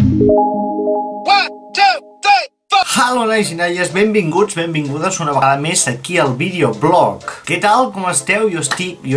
Hola nois i noies, benvinguts, benvingudes una vegada més aquí al videoblog. Què tal, com esteu? Jo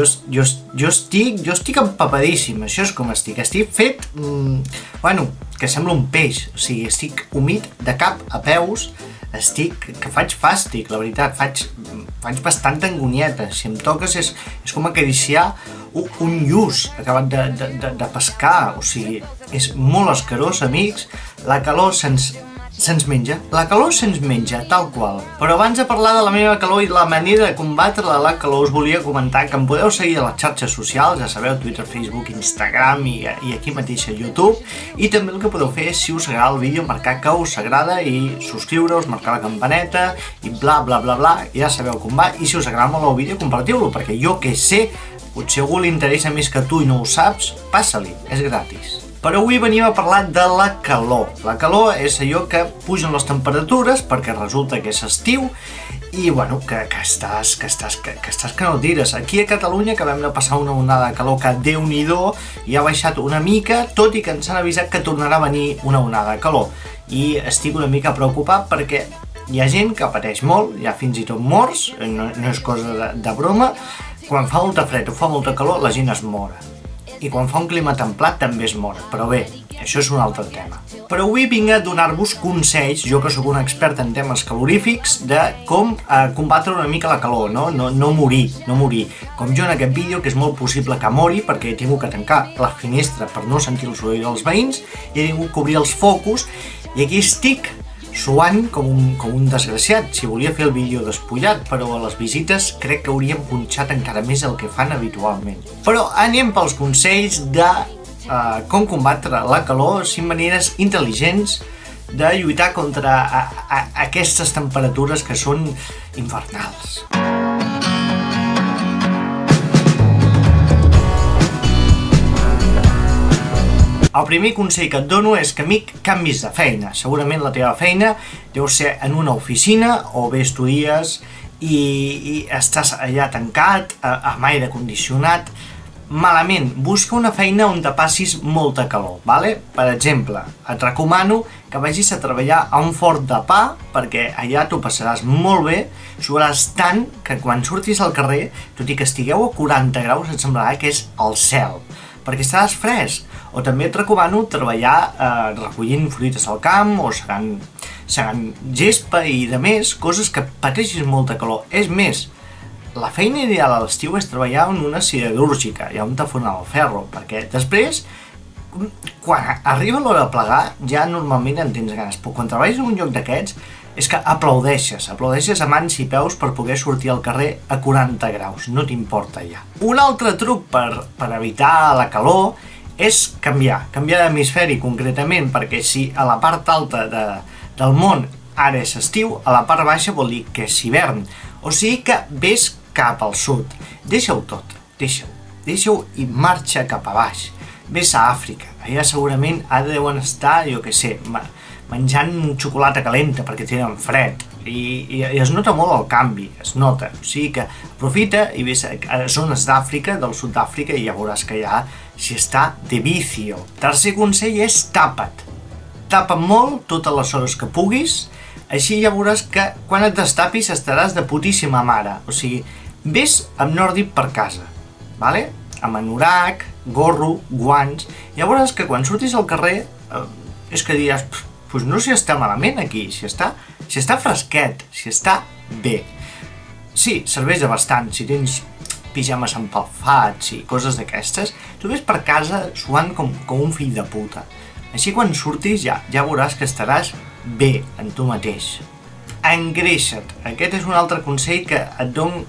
estic empapadíssim, això és com estic. Estic fet, bueno, que sembla un peix, o sigui, estic humit de cap a peus, que faig fàstic, la veritat, faig bastanta angonieta. Si em toques és com acariciar un lluç acabat de pescar, o sigui, és molt escarós, amics. La calor se'ns menja, tal qual. Però abans de parlar de la meva calor i la manera de combatre la calor, us volia comentar que em podeu seguir a les xarxes socials, ja sabeu, Twitter, Facebook, Instagram i aquí mateix a YouTube, i també el que podeu fer és, si us agrada el vídeo, marcar que us agrada i subscriure-us, marcar la campaneta i bla bla bla bla, ja sabeu com va, i si us agrada molt el vídeo, compartiu-lo, perquè jo que sé, potser algú li interessa més que tu i no ho saps, passa-li, és gratis. Però avui venim a parlar de la calor. La calor és allò que pugen les temperatures perquè resulta que és estiu i, bueno, que estàs que no tires. Aquí a Catalunya acabem de passar una onada de calor que, Déu-n'hi-do, ja ha baixat una mica, tot i que ens han avisat que tornarà a venir una onada de calor. I estic una mica preocupat perquè hi ha gent que pateix molt, hi ha fins i tot morts, no és cosa de broma. Quan fa molta fred o fa molta calor, la gent es mor. I quan fa un clima templat també es mor, però bé, això és un altre tema. Però avui vinc a donar-vos consells, jo que sóc un expert en temes calorífics, de com combatre una mica la calor, no morir. Com jo en aquest vídeo, que és molt possible que mori, perquè he tingut que tancar la finestra per no sentir el soroll dels veïns, i he tingut que obrir els focus, i aquí estic suant com un desgraciat. Si volia fer el vídeo despullat, però a les visites crec que hauríem punxat encara més el que fan habitualment. Però anem pels consells de com combatre la calor, 5 maneres intel·ligents de lluitar contra aquestes temperatures que són infernals. El primer consell que et dono és que, amic, canvis de feina. Segurament la teva feina deu ser en una oficina o bé estudies i estàs allà tancat, amb aire condicionat. Malament, busca una feina on te passis molta calor, vale? Per exemple, et recomano que vagis a treballar a un forn de pa, perquè allà t'ho passaràs molt bé, suaràs tant que quan surtis al carrer, tot i que estigueu a 40 graus, et semblarà que és el cel, perquè estaràs fresc. O també et recomano treballar recollint fruites al camp o segant gespa i de més, coses que pateixis molta calor. És més, la feina ideal a l'estiu és treballar en una siderúrgica, ja on te fonen el ferro, perquè després, quan arriba l'hora de plegar, ja normalment en tens ganes, però quan treballes en un lloc d'aquests, és que aplaudeixes a mans i peus per poder sortir al carrer a 40 graus, no t'importa ja. Un altre truc per evitar la calor és canviar d'hemisferi concretament, perquè si a la part alta del món ara és estiu, a la part baixa vol dir que és hivern, o sigui que vés cap al sud, deixa-ho tot, deixa-ho i marxa cap a baix, vés a Àfrica, allà segurament deuen estar, jo què sé, menjant xocolata calenta perquè tenen fred i es nota molt el canvi, es nota, o sigui que aprofita i vés a zones d'Àfrica, del sud d'Àfrica, i ja veuràs que allà s'hi està de vicio. Tercer consell és tapa't molt totes les hores que puguis, així ja veuràs que quan et destapis estaràs de putíssima mare, o sigui, vés amb nòrdic per casa, vale? Amb anorac, gorro, guants, ja veuràs que quan surtis al carrer és que diràs, doncs no s'hi està malament aquí, s'hi està fresquet, s'hi està bé. Sí, serveix de bastant, si tens pijames empalfats i coses d'aquestes, tu ves per casa suant com un fill de puta. Així quan surtis ja veuràs que estaràs bé en tu mateix. Engreixa't, aquest és un altre consell que et dono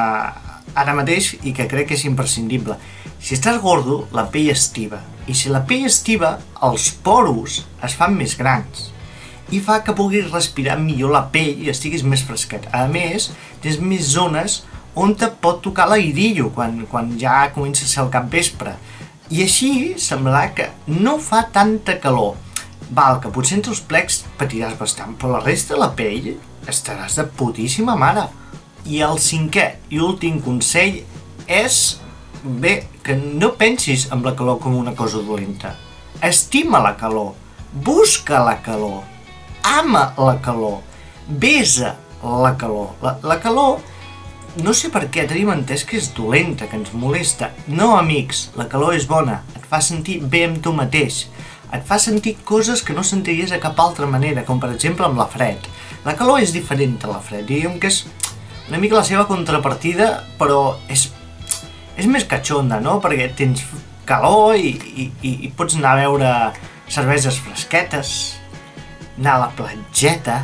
ara mateix i que crec que és imprescindible. Si estàs gordo, la pell estiva. I si la pell estiva, els poros es fan més grans. I fa que puguis respirar millor la pell i estiguis més fresquet. A més, tens més zones on te pot tocar l'airillo quan ja comença a ser el capvespre. I així semblarà que no fa tanta calor. Val, que potser entre els plecs patiràs bastant, però la resta de la pell estaràs de putíssima mare. I el cinquè i últim consell és, bé, que no pensis en la calor com una cosa dolenta. Estima la calor. busca la calor, ama la calor, besa la calor. La calor, no sé per què tenim entès que és dolenta, que ens molesta. No, amics, la calor és bona, et fa sentir bé amb tu mateix, et fa sentir coses que no sentiries de cap altra manera, com per exemple amb la fred. La calor és diferent a la fred, diríem que és una mica la seva contrapartida, però és més catxonda, no? Perquè tens calor i pots anar a beure cerveses fresquetes, anar a la platgeta,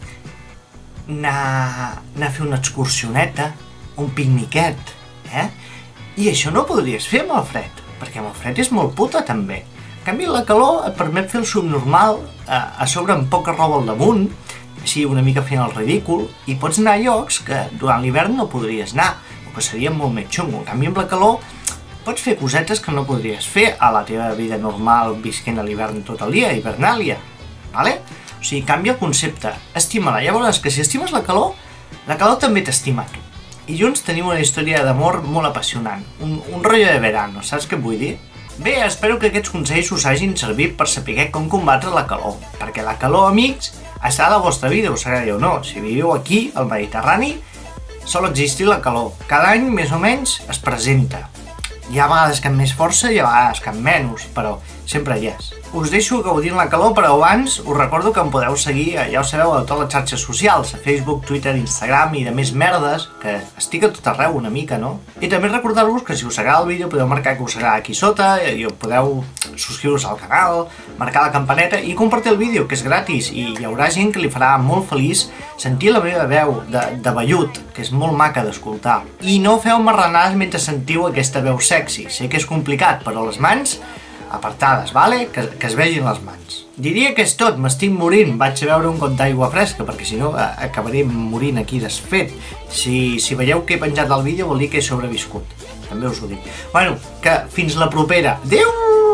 anar a fer una excursioneta, un picniquet, I això no ho podries fer amb el fred, perquè amb el fred és molt puta també. En canvi, la calor et permet fer el subnormal, a sobre amb poca roba al damunt, així una mica fent el ridícul, i pots anar a llocs que durant l'hivern no podries anar, o que seria molt més xungo. En canvi, amb la calor pots fer cosetes que no podries fer a la teva vida normal visquent a l'hivern tot el dia, hivernàlia, vale? O sigui, canvia el concepte, estima-la. Ja veuràs que si estimes la calor també t'estima a tu. I junts tenim una història d'amor molt apassionant, un rotllo de verano, saps què et vull dir? Bé, espero que aquests consells us hagin servit per saber com combatre la calor, perquè la calor, amics, està a la vostra vida, us agradi o no. Si viviu aquí, al Mediterrani, sol existir la calor. Cada any, més o menys, es presenta. Hi ha vegades que amb més força i a vegades que amb menys, però sempre hi és. Us deixo gaudint la calor, però abans us recordo que em podeu seguir, ja ho sabeu, a totes les xarxes socials, a Facebook, Twitter, Instagram i de més merdes, que estic a tot arreu una mica, no? I també recordar-vos que si us agrada el vídeo podeu marcar que us agrada aquí sota i podeu subscriure-vos al canal, marcar la campaneta i compartir el vídeo, que és gratis, i hi haurà gent que li farà molt feliç sentir la meva veu de vellut, que és molt maca d'escoltar. I no feu marranades mentre sentiu aquesta veu sexy. Sé que és complicat, però les mans apartades, vale? Que es vegin les mans. Diria que és tot, m'estic morint. Vaig a beure un got d'aigua fresca, perquè si no acabaré morint aquí desfet. Si veieu que he penjat el vídeo vol dir que he sobreviscut. També us ho dic. Bueno, que fins la propera. Adéu!